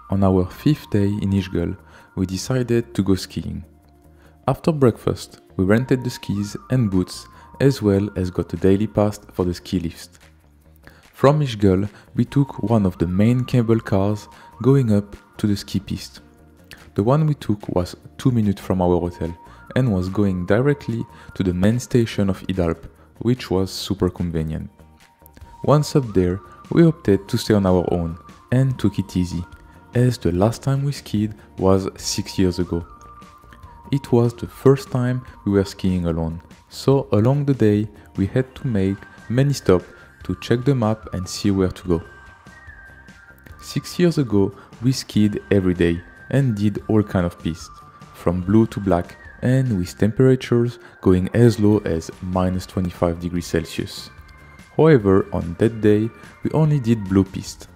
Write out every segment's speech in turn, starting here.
On our 5th day in Ischgl, we decided to go skiing. After breakfast, we rented the skis and boots as well as got a daily pass for the ski lifts. From Ischgl, we took one of the main cable cars going up to the ski piste. The one we took was 2 minutes from our hotel and was going directly to the main station of IDALP, which was super convenient. Once up there, we opted to stay on our own and took it easy, as the last time we skied was 6 years ago. It was the first time we were skiing alone, so along the day we had to make many stops to check the map and see where to go. 6 years ago we skied every day and did all kind of pistes, from blue to black and with temperatures going as low as minus 25 degrees Celsius. However, on that day we only did blue piste.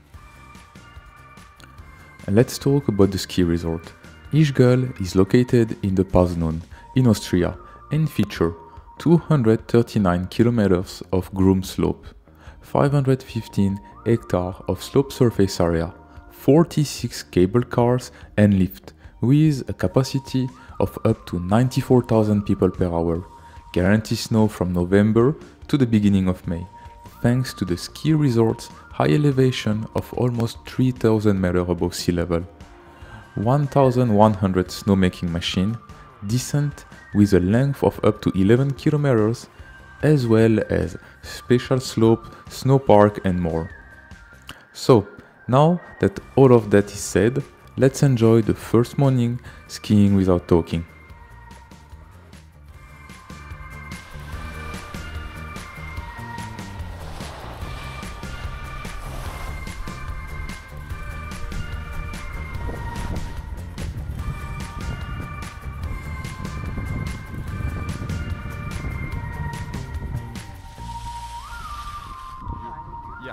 Let's talk about the ski resort. Ischgl is located in the Pistes in Austria and features 239 kilometers of groomed slope, 515 hectares of slope surface area, 46 cable cars and lift with a capacity of up to 94,000 people per hour, guaranteed snow from November to the beginning of May, thanks to the ski resort's high elevation of almost 3,000 meters above sea level, 1,100 snowmaking machines, descent with a length of up to 11 kilometers, as well as special slope, snow park and more. So, now that all of that is said, let's enjoy the first morning skiing without talking. Ja.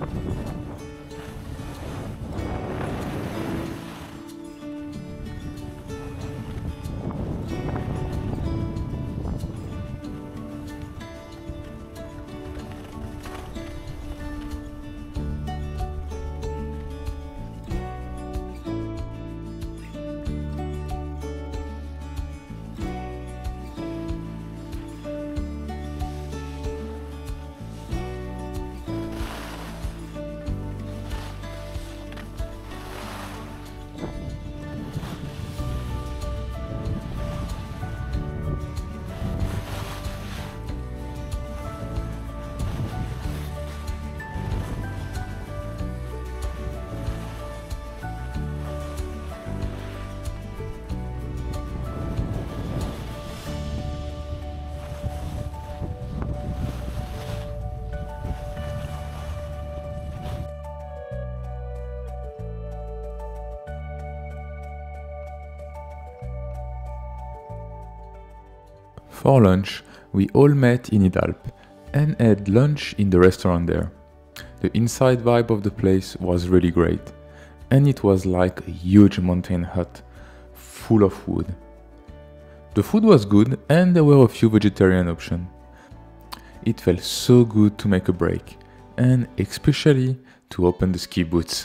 For lunch, we all met in IDALP and had lunch in the restaurant there. The inside vibe of the place was really great, and it was like a huge mountain hut full of wood. The food was good and there were a few vegetarian options. It felt so good to make a break, and especially to open the ski boots.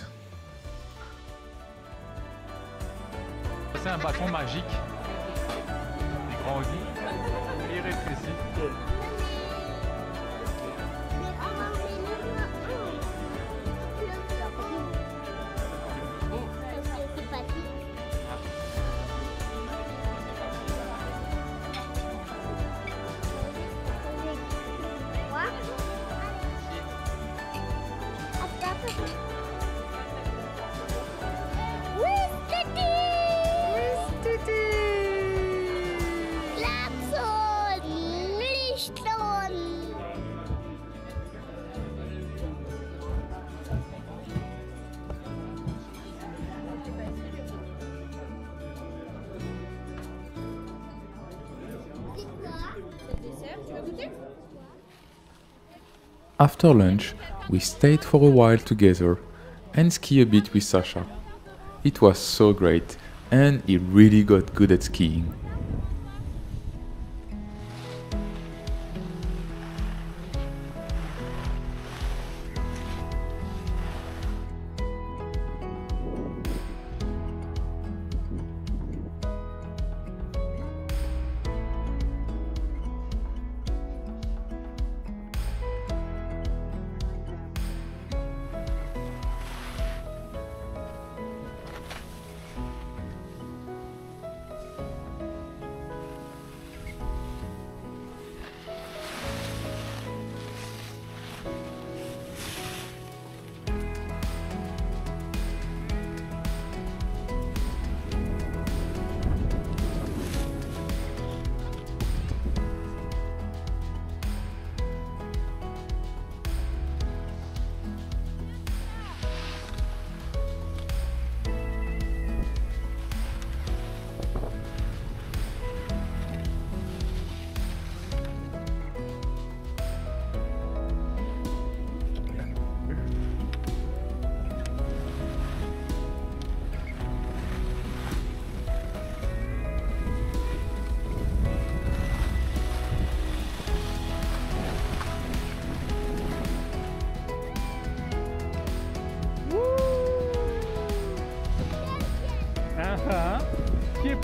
C'est un bâton magique, il grandit, il rétrécit. After lunch, we stayed for a while together and ski a bit with Sasha. It was so great, and he really got good at skiing. Skip.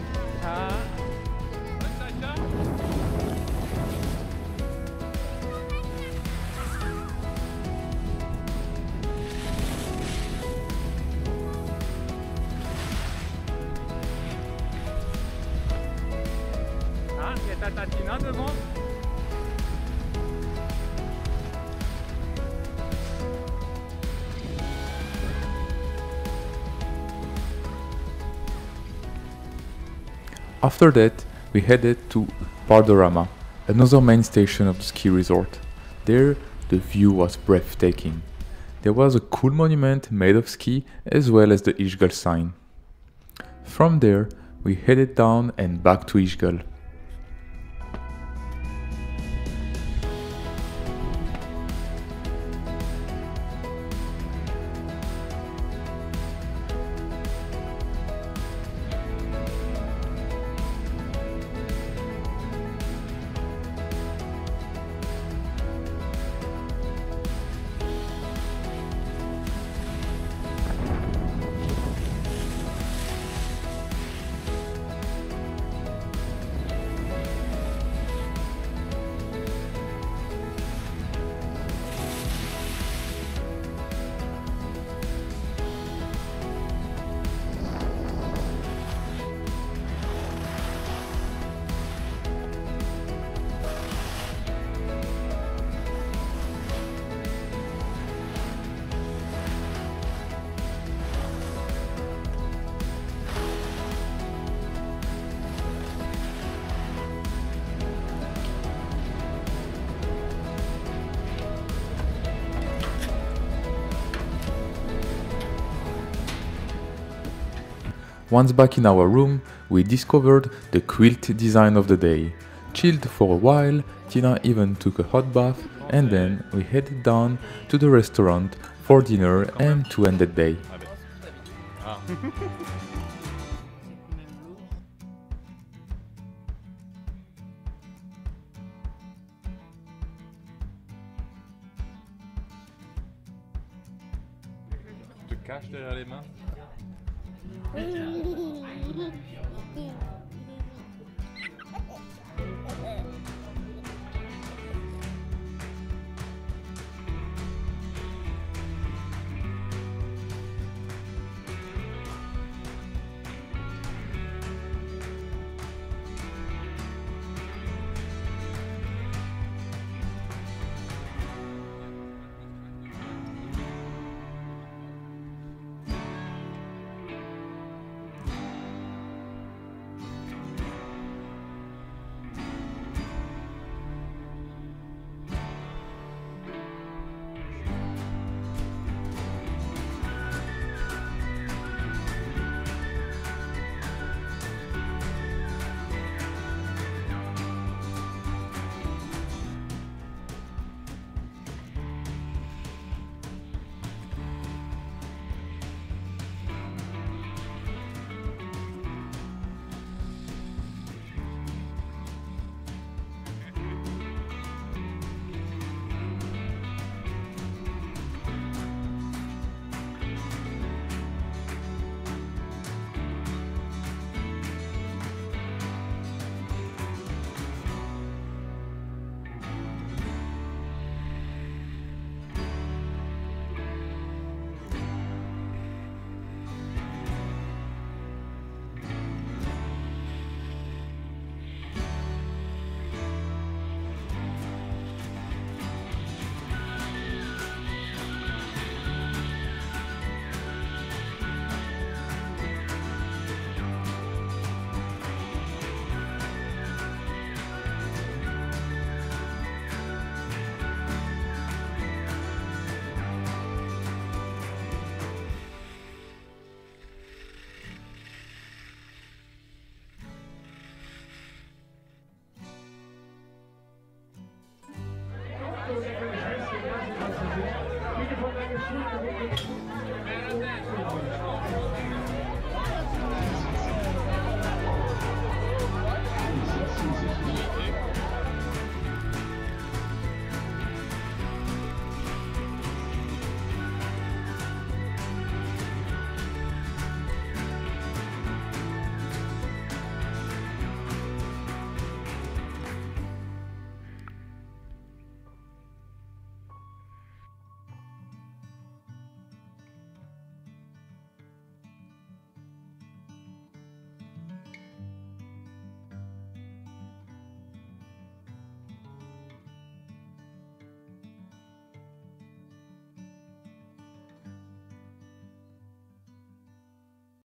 Ah, il y a ta tatina devant. After that, we headed to Pardorama, another main station of the ski resort. There, the view was breathtaking. There was a cool monument made of ski as well as the Ischgl sign. From there, we headed down and back to Ischgl. Once back in our room, we discovered the quilt design of the day. Chilled for a while, Tina even took a hot bath, and then we headed down to the restaurant for dinner and to end the day. Ah. Tu te caches derrière les mains?